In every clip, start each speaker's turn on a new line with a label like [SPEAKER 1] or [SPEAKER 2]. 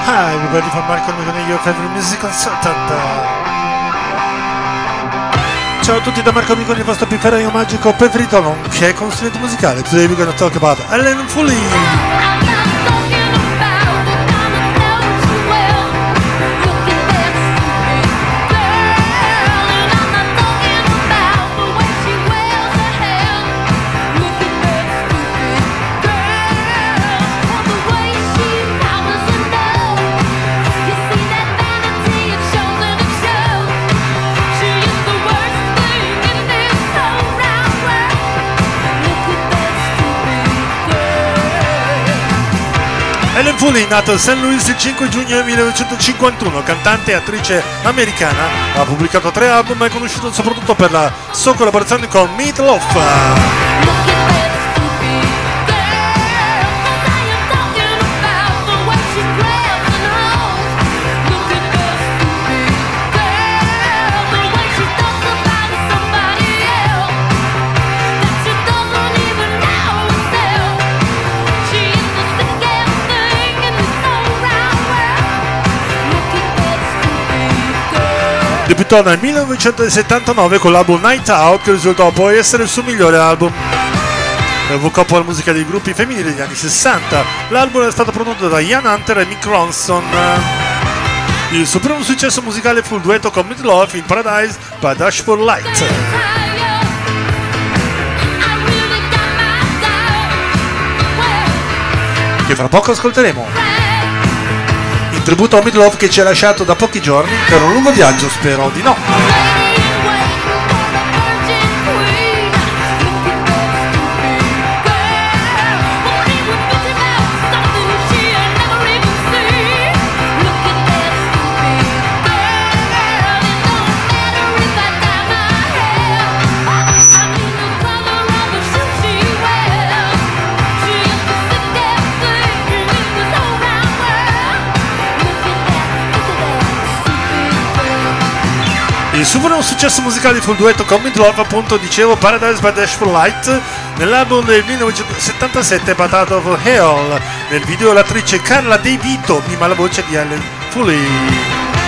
[SPEAKER 1] Hi, we're ready for Marco Miconi, your favorite music consultant. Ciao a tutti da Marco Miconi, il vostro pifferaio magico preferito, nonché consulente musicale. Today we're gonna talk about Ellen Fully. Ellen Fully, nato a St. Louis il 5 giugno 1951, cantante e attrice americana, ha pubblicato 3 album e è conosciuto soprattutto per la sua collaborazione con Meat Loaf. Debuttò nel 1979 con l'album Night Out, che risultò poi essere il suo migliore album. Evocò poi la musica dei gruppi femminili degli anni 60. L'album è stato prodotto da Ian Hunter e Mick Ronson. Il suo primo successo musicale fu il duetto con Meat Loaf in Paradise by Dashboard Light, che fra poco ascolteremo. In tributo a Meat Loaf, che ci ha lasciato da pochi giorni per un lungo viaggio, spero di no. Il suo primo successo musicale fu il duetto con Meat Loaf, appunto dicevo, Paradise by Dashboard Light, nell'album del 1977 Path of Hell. Nel video l'attrice Carla De Vito mima la voce di Ellen Fully.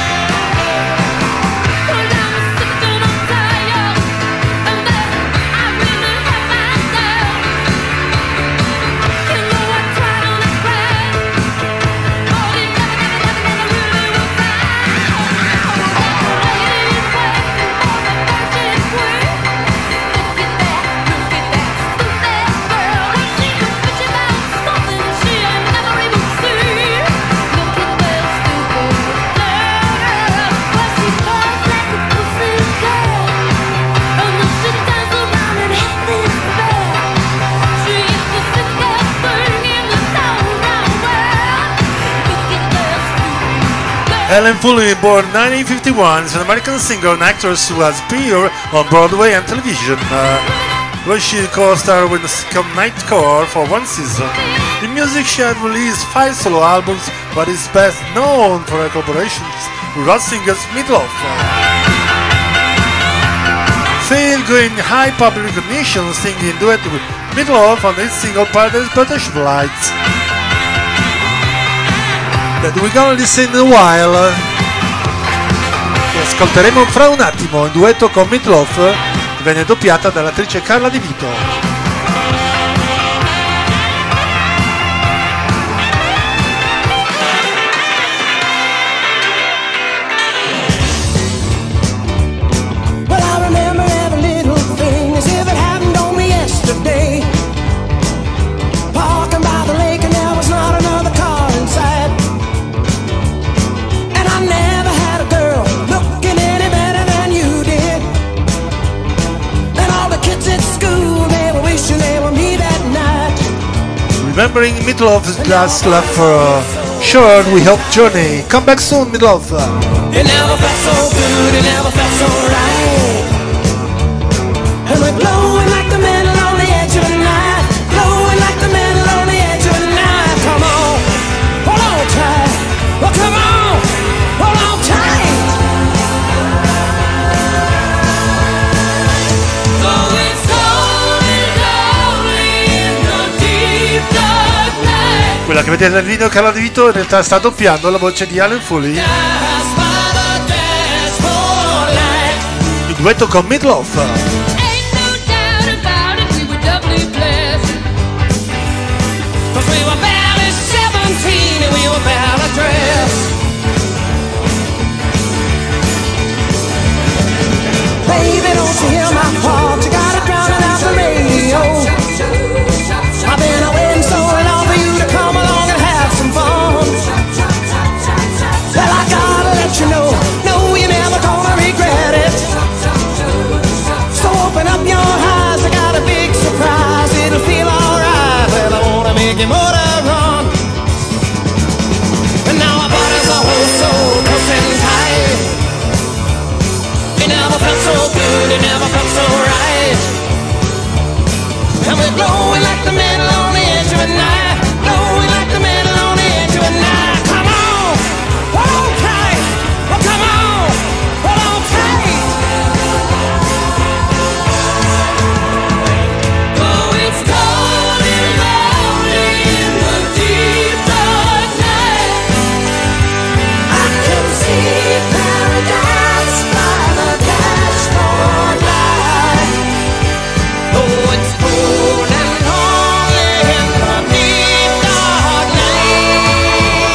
[SPEAKER 1] Ellen Fully, born 1951, is an American singer and actress who has appeared on Broadway and television, where she co-starred with the sitcom Nightcore for 1 season. In music, she has released 5 solo albums, but is best known for her collaborations with rock singers Meat Loaf. Fail gained high public recognition singing duet with Meat Loaf on its single Paradise by Dashboard Light, that we're gonna listen in a while. Che ascolteremo fra un attimo, in duetto con Meat Loaf, che venne doppiata dall'attrice Carla De Vito. Remembering Meat Loaf's last laugh for sure, we hope Journey. Come back soon, Meat Loaf.
[SPEAKER 2] It never felt so good, it never felt so right. And we're blowing like the metal on the edge of the night. Blowing like the metal on the edge of the night. Come on, hold on tight. Well, come on, hold on tight.
[SPEAKER 1] Quella che vedete il video Carlo Di Vito, in realtà sta doppiando la voce di Alan Foley. Il duetto con Meatloaf.
[SPEAKER 2] Baby, don't you hear my heart? You gotta drown it out the radio. I've been waiting so long for you to come along and have some fun. Well, I gotta let you know, no, you're never gonna regret it. So open up your eyes, I got a big surprise. It'll feel alright. Well, I wanna make your motor run. And now our bodies are so close and tight. It never felt so good, it never felt so right. And we're glowing like the metal on the edge of a knife. Glowing like the metal on the edge of a knife. Come on, hold on tight. Oh, come on, hold on tight. Oh, it's cold and lonely in the deep dark night. I can see paradise by the dashboard light. Oh, it's cold and lonely in the deep dark night.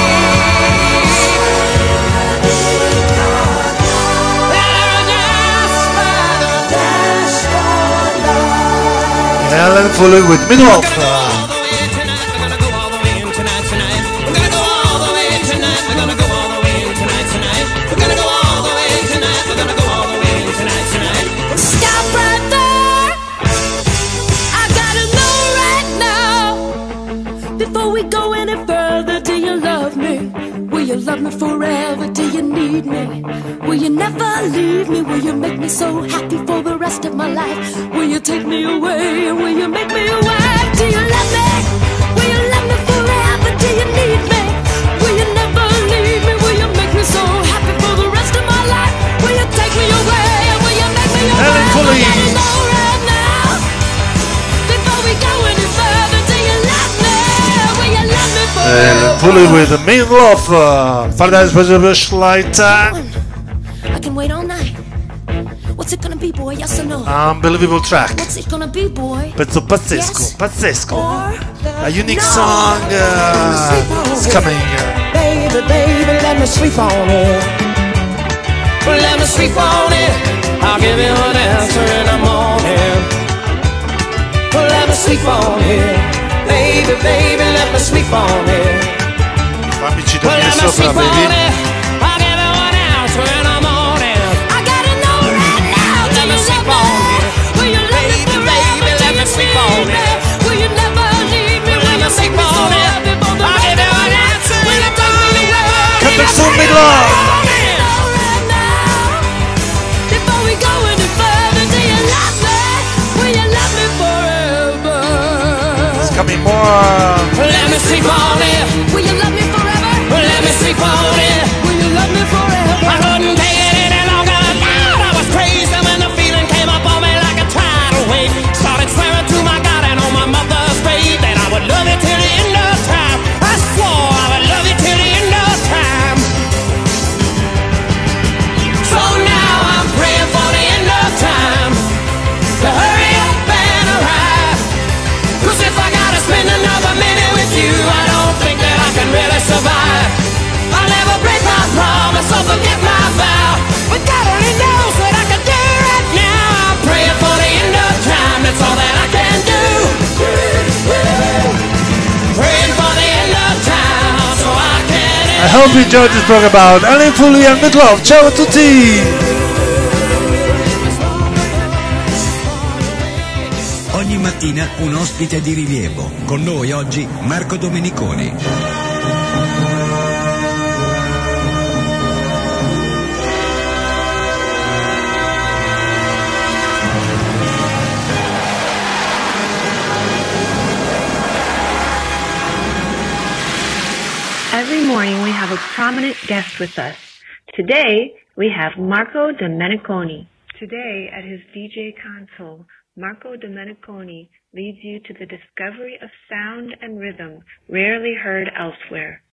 [SPEAKER 2] Paradise by the dashboard light.
[SPEAKER 1] Alan Foley with Meatloaf.
[SPEAKER 2] All the way tonight, we're gonna go all the way in tonight. We're gonna go all the way tonight. We're gonna go all the way in tonight. We're gonna go all the way tonight. We're gonna go all the way in tonight. Stop right there. I gotta know right now. Before we go any further, do you love me? Will you love me forever? Do you need me? Will you never leave me? Will you make me so happy for the rest of my life? Will you take me away? Will you make me your wife? Do you love me? Will you love me forever? Do you need me? Will you never leave me? Will you make me so happy for the rest of my life? Will you take me away? Will you make me your
[SPEAKER 1] Alan
[SPEAKER 2] wife?
[SPEAKER 1] Foley.
[SPEAKER 2] I gotta know right now. Before we go any further, do you love me? Will you love me forever?
[SPEAKER 1] Alan Foley with Meatloaf. Paradise by the Rushlight.
[SPEAKER 2] I can wait all night. What's it gonna be, boy? Yes or no?
[SPEAKER 1] Unbelievable track.
[SPEAKER 2] What's it gonna be, boy?
[SPEAKER 1] Pezzo pazzesco,
[SPEAKER 2] Yes.
[SPEAKER 1] pazzesco.
[SPEAKER 2] Or
[SPEAKER 1] A unique
[SPEAKER 2] no.
[SPEAKER 1] song is coming.
[SPEAKER 2] Baby, baby, let me sleep on it. Let me sleep on it. I'll give you an answer in the morning. Let me sleep on it. Baby, baby, let me sleep on it.
[SPEAKER 1] Fammici
[SPEAKER 2] Let
[SPEAKER 1] dormire
[SPEAKER 2] me
[SPEAKER 1] sopra,
[SPEAKER 2] sleep on
[SPEAKER 1] baby.
[SPEAKER 2] it. I'll give you an answer in the morning. I gotta know right now. Let me sleep on it. Will you let me forever? Let me sleep on it. Will you never leave me? Let me sleep on it. I'll give you an answer in the morning.
[SPEAKER 1] Coming soon, Meatloaf.
[SPEAKER 2] Before we go any further, do you love me? Will you love me forever?
[SPEAKER 1] It's coming more.
[SPEAKER 2] Let me sleep on it. Will you love me forever? Let me sleep on it. Will you love me forever? I couldn't take it any longer. Lord, I was crazy when the feeling came up on me like a tidal wave. Started swearing to my God and on my mother's grave that I would love you till the end of time. I swore I would love you till the end of time. So now I'm praying for the end of time to hurry up and arrive. 'Cause if I gotta spend another minute with you, I don't think that I can really survive. I'll never break my promise or forget my vow. But God only knows what I can do right now. I'm praying for the end of time, that's all that I can do. Praying for the end of time so I can
[SPEAKER 1] I hope you enjoyed this program about Alan Foley and Meatloaf. Ciao a tutti!
[SPEAKER 3] Ogni mattina un ospite di rilievo. Con noi oggi Marco Domeniconi.
[SPEAKER 4] Every morning we have a prominent guest with us. Today we have Marco Domeniconi. Today at his DJ console, Marco Domeniconi leads you to the discovery of sound and rhythm rarely heard elsewhere.